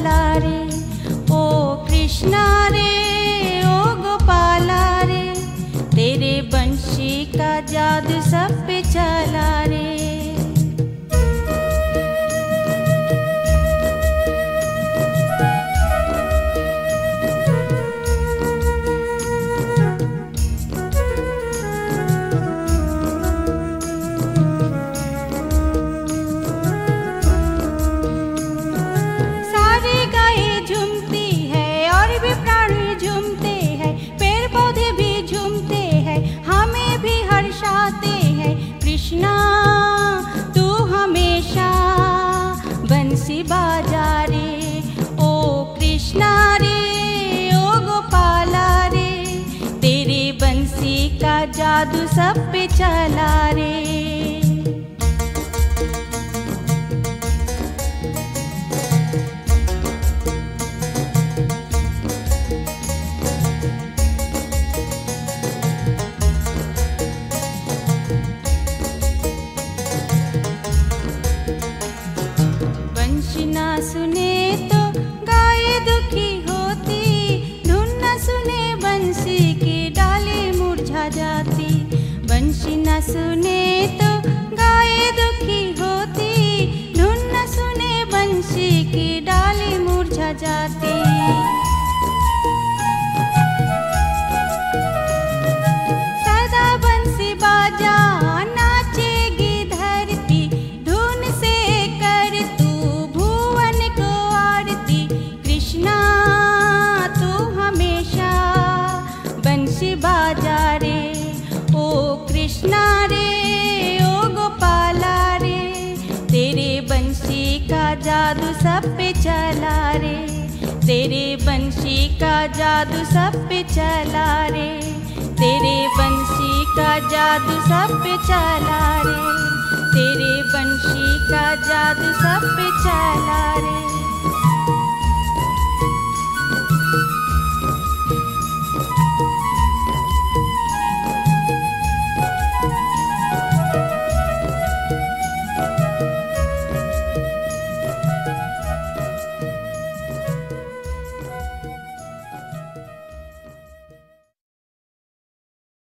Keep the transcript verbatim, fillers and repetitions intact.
चला रे। ओ कृष्णा रे ओ गोपाला रे, तेरे बंशी का जादू सब पे चला रे। कृष्णा तू हमेशा बंसी बाजा रे। ओ कृष्णा रे ओ गोपाला रे, तेरे बंसी का जादू सब पे चला रे। ना सुने तो गाय दुखी होती, धुन न सुने बंसी की डाली मुरझा जाती। बंसी न सुने तो गाय दुखी होती, धुन न सुने बंसी की डाली मुरझा जाती। सदा बंसी बाजा नाचेगी धरती, धुन से कर तू बाजा रे। ओ कृष्णा रे ओ गोपाला रे, तेरे बंशी का जादू सब पे चला रे। तेरे बंशी का जादू सब पे चला रे। तेरे बंशी का जादू सब पे चला रे। तेरे बंशी का जादू सब पे चला रे।